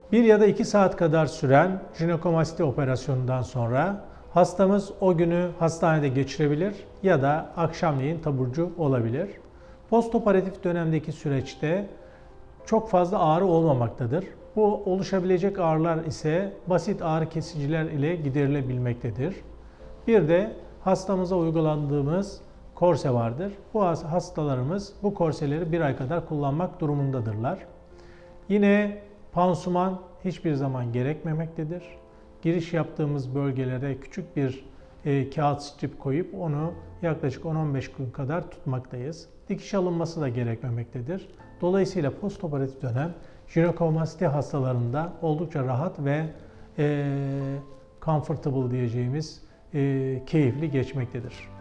1 ya da 2 saat kadar süren jinekomasti operasyonundan sonra hastamız o günü hastanede geçirebilir ya da akşamleyin taburcu olabilir. Postoperatif dönemdeki süreçte çok fazla ağrı olmamaktadır. Bu oluşabilecek ağrılar ise basit ağrı kesiciler ile giderilebilmektedir. Bir de hastamıza uyguladığımız korse vardır. Bu hastalarımız bu korseleri 1 ay kadar kullanmak durumundadırlar. Yine pansuman hiçbir zaman gerekmemektedir. Giriş yaptığımız bölgelere küçük bir kağıt strip koyup onu yaklaşık 10-15 gün kadar tutmaktayız. Dikiş alınması da gerekmemektedir. Dolayısıyla postoperatif dönem jinekomasti hastalarında oldukça rahat ve comfortable diyeceğimiz keyifli geçmektedir.